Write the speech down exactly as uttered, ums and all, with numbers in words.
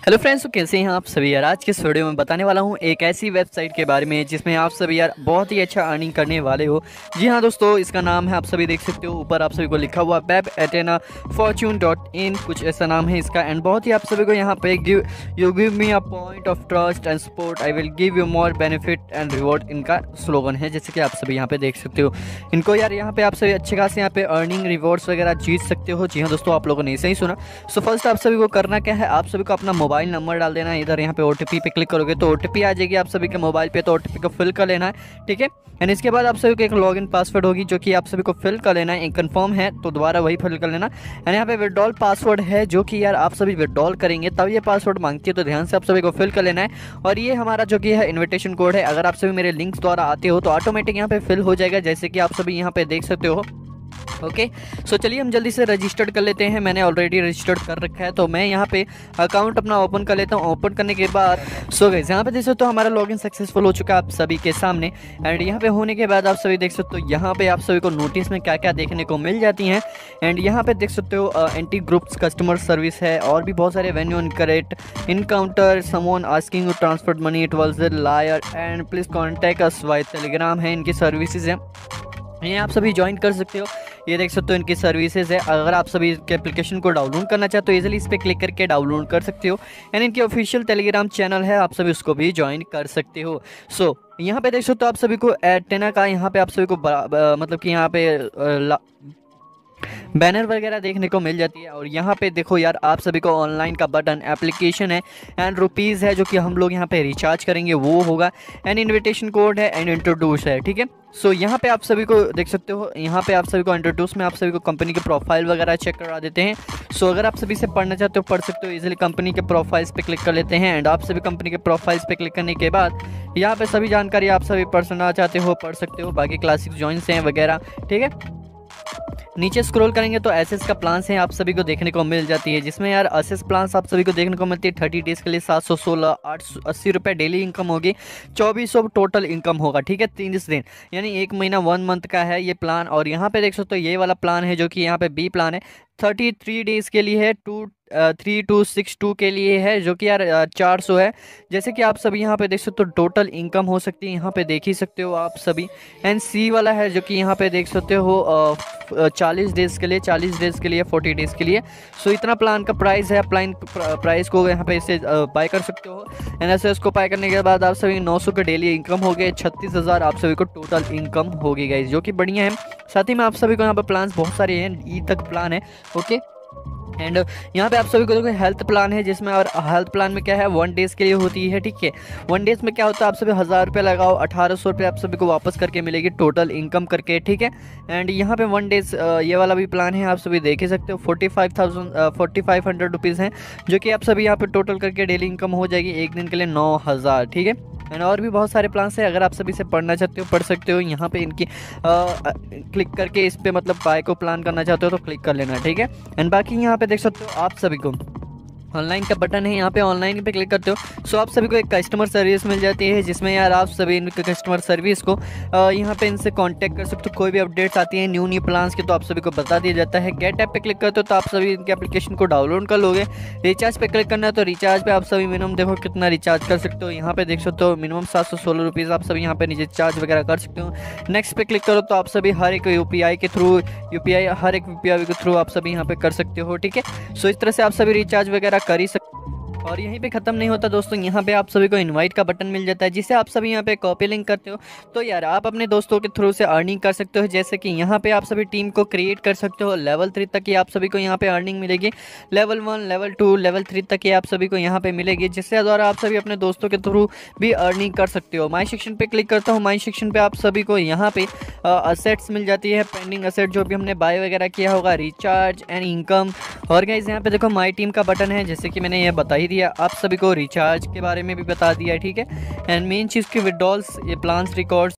Hello friends, तो कैसे हैं आप सभी यार। आज के इस वीडियो में बताने वाला हूं एक ऐसी वेबसाइट के बारे में जिसमें आप सभी यार बहुत ही अच्छा अर्निंग करने वाले हो। जी हां दोस्तों, इसका नाम है, आप सभी देख सकते हो ऊपर आप सभी को लिखा हुआ web Athena fortune dot in, कुछ ऐसा नाम है इसका। एंड बहुत ही आप सभी को यहाँ पे give you give me a point of trust and support, I will give you more benefit and reward, इनका स्लोगन है। जैसे कि आप सभी यहाँ पे देख सकते हो इनको यार, यहाँ पे आप सभी अच्छे खासे यहाँ पे अर्निंग रिवॉर्ड्स वगैरह जीत सकते हो। जी हाँ दोस्तों, आप लोगों ने सही सुना। सो फर्स्ट आप सभी को करना क्या है, आप सभी को अपना मोबाइल नंबर डाल देना है। इधर यहाँ पे ओटीपी पे क्लिक करोगे तो ओटीपी आ जाएगी आप सभी के मोबाइल पे, तो ओटीपी को फिल कर लेना है, ठीक है। एंड इसके बाद आप सभी को एक लॉगिन पासवर्ड होगी जो कि आप सभी को फिल कर लेना है। एक कंफर्म है तो दोबारा वही फिल कर लेना। एंड यहाँ पे विड्रॉल पासवर्ड है जो कि यार आप सभी विड्रॉल करेंगे तब ये पासवर्ड मांगती है, तो ध्यान से आप सभी को फिल कर लेना है। और ये हमारा जो कि है इन्विटेशन कोड है, अगर आप सभी मेरे लिंक्स द्वारा आते हो तो ऑटोमेटिक यहाँ पे फिल हो जाएगा, जैसे कि आप सभी यहाँ पे देख सकते हो। ओके okay, सो so चलिए हम जल्दी से रजिस्टर्ड कर लेते हैं। मैंने ऑलरेडी रजिस्टर्ड कर रखा है, तो मैं यहाँ पे अकाउंट अपना ओपन कर लेता हूँ। ओपन करने के बाद सो गाइस यहाँ पे देख सकते हो हमारा लॉगिन सक्सेसफुल हो चुका है आप सभी के सामने। एंड यहाँ पे होने के बाद आप सभी देख सकते हो यहाँ पे आप सभी को नोटिस में क्या क्या देखने को मिल जाती हैं। एंड यहाँ पे देख सकते हो एंटी ग्रुप्स कस्टमर सर्विस है, और भी बहुत सारे venue incorrect encounter someone asking you transfer money it was a liar and please contact us via Telegram है, इनकी सर्विसेज है, ये आप सभी ज्वाइन कर सकते हो। ये देख सकते हो इनकी सर्विसेज है। अगर आप सभी इसके एप्लीकेशन को डाउनलोड करना चाहते हो इजीली इस पर क्लिक करके डाउनलोड कर सकते हो। एंड इनकी ऑफिशियल टेलीग्राम चैनल है, आप सभी उसको भी ज्वाइन कर सकते हो। सो so, यहाँ पे देख सकते हो आप सभी को एटेना का यहाँ पे आप सभी को मतलब कि यहाँ पे बैनर वगैरह देखने को मिल जाती है। और यहाँ पे देखो यार आप सभी को ऑनलाइन का बटन एप्लीकेशन है एंड रुपीज़ है जो कि हम लोग यहाँ पे रिचार्ज करेंगे वो होगा। एंड इनविटेशन कोड है एंड इंट्रोड्यूस है, ठीक है। सो so, यहाँ पे आप सभी को देख सकते हो, यहाँ पे आप सभी को इंट्रोड्यूस में आप सभी को कंपनी के प्रोफाइल वगैरह चेक करा देते हैं। सो so, अगर आप सभी से पढ़ना चाहते हो पढ़ सकते हो, इजीली कंपनी के प्रोफाइल्स पे क्लिक कर लेते हैं। एंड आप सभी कंपनी के प्रोफाइल्स पे क्लिक करने के बाद यहाँ पे सभी जानकारी आप सभी पढ़ना चाहते हो पढ़ सकते हो, बाकी क्लासिक जॉइंस हैं वगैरह, ठीक है। नीचे स्क्रॉल करेंगे तो एसएस का प्लान्स हैं आप सभी को देखने को मिल जाती है, जिसमें यार एसएस प्लान्स आप सभी को देखने को मिलती है थर्टी डेज के लिए सात सौ सोलह आठ सौ अस्सी रुपये डेली इनकम होगी, चौबीस सौ टोटल इनकम होगा, ठीक है। तीस दिन यानी एक महीना वन मंथ का है ये प्लान। और यहाँ पे देख सकते हो ये वाला प्लान है जो कि यहाँ पे बी प्लान है, थर्टी थ्री डेज़ के लिए है, two three two six two के लिए है जो कि यार चार सौ है। जैसे कि आप सभी यहाँ पे देख सकते हो टोटल इनकम हो सकती है, यहाँ पे देख ही सकते हो आप सभी। एंड सी वाला है जो कि यहाँ पे देख सकते हो चालीस डेज़ के लिए, चालीस डेज़ के लिए, फोर्टी डेज़ के लिए। सो इतना प्लान का प्राइस है, प्लान प्राइस को यहाँ पे इसे बाय कर सकते हो। एंड ऐसे इसको बाय करने के बाद आप सभी नौ सौ के डेली इनकम हो गए, छत्तीस हज़ार आप सभी को टोटल इनकम होगी गाइस, जो कि बढ़िया है। साथ ही में आप सभी को यहाँ पर प्लान बहुत सारे हैं, ई तक प्लान है, ओके। एंड यहाँ पे आप सभी को देखो हेल्थ प्लान है, जिसमें और हेल्थ प्लान में क्या है वन डेज़ के लिए होती है, ठीक है। वन डेज़ में क्या होता है, आप सभी हज़ार रुपये लगाओ, अठारह सौ रुपये आप सभी को वापस करके मिलेगी टोटल इनकम करके, ठीक है। एंड यहाँ पे वन डेज़ ये वाला भी प्लान है, आप सभी देख ही सकते हो, forty five thousand forty five hundred rupees हैं, जो कि आप सभी यहाँ पे टोटल करके डेली इनकम हो जाएगी एक दिन के लिए नौ हज़ार, ठीक है। एंड और भी बहुत सारे प्लान्स हैं, अगर आप सभी से पढ़ना चाहते हो पढ़ सकते हो। यहाँ पे इनकी आ, क्लिक करके इस पे मतलब बाय को प्लान करना चाहते हो तो क्लिक कर लेना, ठीक है। एंड बाकी यहाँ पे देख सकते हो आप सभी को ऑनलाइन का बटन है, यहाँ पे ऑनलाइन पे क्लिक करते हो सो आप सभी को एक कस्टमर सर्विस मिल जाती है, जिसमें यार आप सभी इनके कस्टमर सर्विस को यहाँ पे इनसे कांटेक्ट कर सकते हो। कोई भी अपडेट्स आती हैं न्यू न्यू प्लान्स के तो आप सभी को बता दिया जाता है। गेट ऐप पे क्लिक करते हो तो आप सभी इनके एप्लीकेशन को डाउनलोड कर लोगे। रिचार्ज पे क्लिक करना है तो रिचार्ज पे आप सभी मिनिमम देखो कितना रिचार्ज कर सकते हो, यहाँ पे देख सकते हो मिनिमम सात सौ सोलह रुपीज़ आप सभी यहाँ पे रिचार्ज वगैरह कर सकते हो। नेक्स्ट पे क्लिक करो तो आप सभी हर एक यूपीआई के थ्रू यूपीआई हर एक यूपीआई के थ्रू आप सभी यहाँ पे कर सकते हो, ठीक है। सो इस तरह से आप सभी रिचार्ज वगैरह कर ही सकते। और यहीं पे ख़त्म नहीं होता दोस्तों, यहाँ पे आप सभी को इनवाइट का बटन मिल जाता है, जिसे आप सभी यहाँ पे कॉपी लिंक करते हो तो यार आप अपने दोस्तों के थ्रू से अर्निंग कर सकते हो। जैसे कि यहाँ पे आप सभी टीम को क्रिएट कर सकते हो, लेवल थ्री तक की आप सभी को यहाँ पे अर्निंग मिलेगी, level one level two level three तक की आप सभी को यहाँ पे मिलेगी, जिससे द्वारा आप सभी अपने दोस्तों के थ्रू भी अर्निंग कर सकते हो। माई सेक्शन पे क्लिक करता हूँ, माई सेक्शन पे आप सभी को यहाँ पे असेट्स मिल जाती है, पेंडिंग असेट जो भी हमने बाय वगैरह किया होगा, रिचार्ज एंड इनकम। और गाइस यहाँ पे देखो माई टीम का बटन है, जैसे कि मैंने ये बता ही दिया, आप सभी को रिचार्ज के बारे में भी बता दिया है, ठीक है। एंड मेन चीज़ की विड्रॉल्स, ये प्लान्स रिकॉर्ड्स